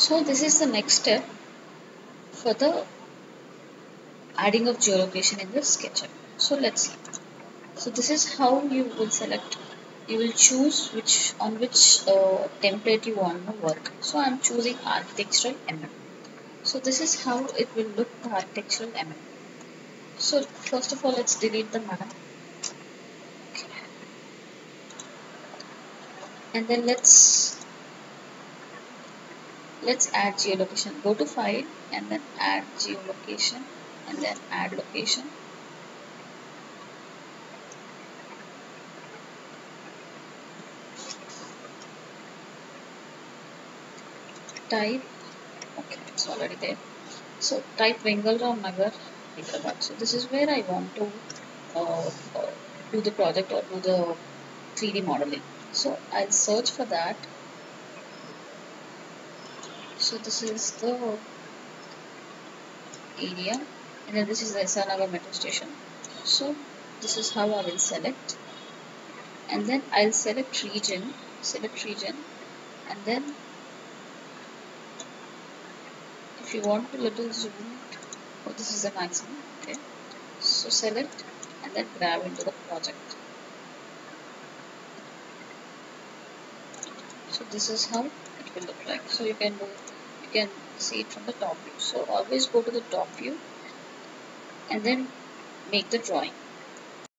So this is the next step for the adding of geolocation in the SketchUp. So let's see. So this is how you will select. You will choose which template you want to work. So I'm choosing architectural MM. So this is how it will look, the architectural MM. So first of all, let's delete the map, and then let's add geolocation. Go to file and then add geolocation and then add location. Type, okay, it's already there. So type Bengalram Nagar, Hyderabad. So this is where I want to uh, uh, do the project or do the 3D modeling. So I'll search for that. So this is the area, and then this is the SR Nagar metro station. So this is how I will select, and then I'll select region, and then if you want to little zoom, oh, this is the maximum. Okay, so select and then grab into the project. So this is how it will look like. So you can see it from the top view. So always go to the top view and then make the drawing.